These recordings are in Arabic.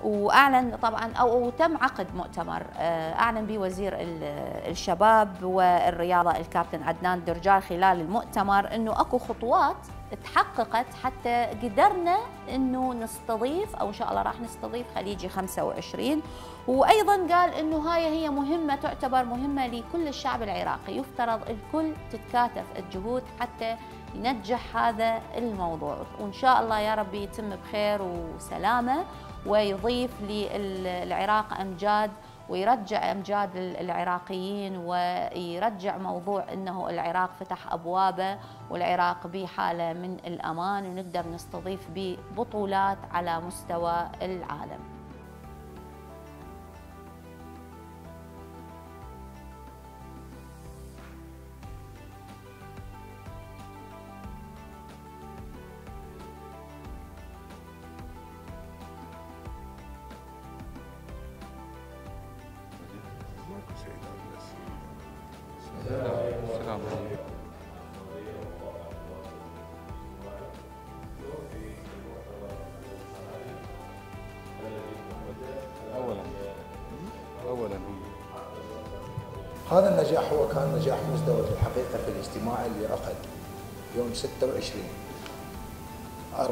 واعلن طبعا او تم عقد مؤتمر اعلن به وزير الشباب والرياضه الكابتن عدنان درجال خلال المؤتمر انه اكو خطوات تحققت حتى قدرنا انه نستضيف، او ان شاء الله راح نستضيف خليجي 25. وايضا قال انه هاي هي مهمه تعتبر مهمه لكل الشعب العراقي، يفترض الكل تتكاتف الجهود حتى ينجح هذا الموضوع، وان شاء الله يا رب يتم بخير وسلامه ويضيف للعراق امجاد ويرجع امجاد العراقيين ويرجع موضوع انه العراق فتح ابوابه والعراق بحاله من الامان ونقدر نستضيف ببطولات على مستوى العالم. السلام عليكم. اولا هذا النجاح هو كان نجاح مزدوج الحقيقه في الاجتماع اللي عقد يوم 26/4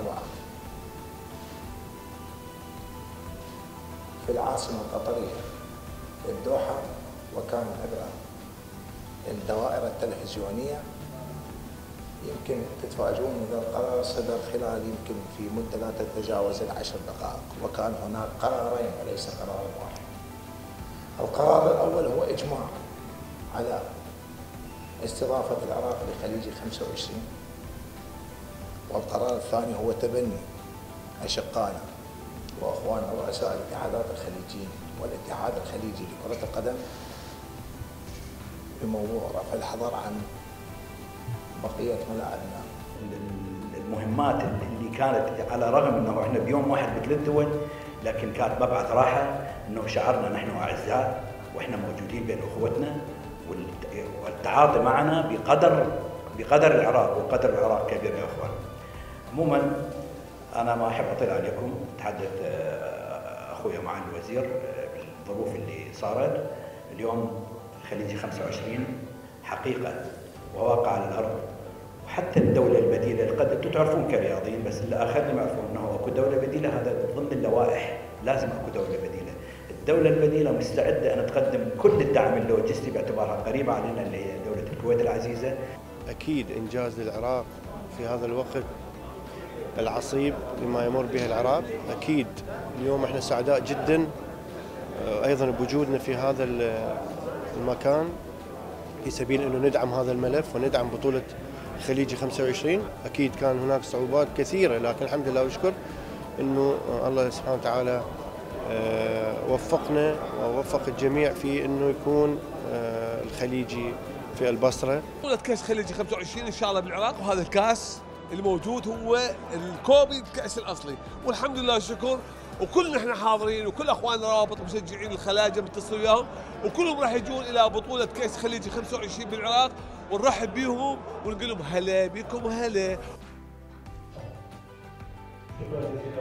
في العاصمه القطريه الدوحه، وكان عبر الدوائر التلفزيونيه. يمكن تتفاجئون اذا القرار صدر خلال يمكن في مده لا تتجاوز ال10 دقائق، وكان هناك قرارين وليس قرار واحد. القرار الاول هو اجماع على استضافه العراق لخليجي 25، والقرار الثاني هو تبني اشقائنا واخواننا رؤساء الاتحادات الخليجيين والاتحاد الخليجي لكره القدم بموضوع رفع الحظر عن بقيه ملاعبنا. المهمات اللي كانت على الرغم انه احنا بيوم واحد بثلاث دول، لكن كانت مبعث راحه انه شعرنا نحن اعزاء واحنا موجودين بين اخوتنا، والتعاطي معنا بقدر العراق، وقدر العراق كبير يا اخوان. عموما انا ما احب اطيل عليكم، تحدث اخويا معالي الوزير بالظروف اللي صارت اليوم. خليجي 25 حقيقه وواقع على الارض، وحتى الدوله البديله قد انتم تعرفون كرياضيين، بس الاخرين ما يعرفون انه اكو دوله بديله، هذا ضمن اللوائح، لازم اكو دوله بديله. الدوله البديله مستعده ان تقدم كل الدعم اللوجستي باعتبارها قريبه علينا اللي هي دوله الكويت العزيزه. اكيد انجاز للعراق في هذا الوقت العصيب لما يمر به العراق. اكيد اليوم احنا سعداء جدا ايضا بوجودنا في هذا المكان في سبيل انه ندعم هذا الملف وندعم بطوله خليجي 25. اكيد كان هناك صعوبات كثيره، لكن الحمد لله والشكر انه الله سبحانه وتعالى وفقنا ووفق الجميع في انه يكون الخليجي في البصره. بطوله كاس خليجي 25 ان شاء الله بالعراق، وهذا الكاس الموجود هو الكوبي الكاس الاصلي، والحمد لله والشكر. وكلنا احنا حاضرين، وكل اخواننا روابط مشجعين الخلاجه متصل وياهم، وكلهم راح يجون الى بطوله كاس خليجي 25 بالعراق، ونرحب بهم ونقول لهم هلا بكم هلا.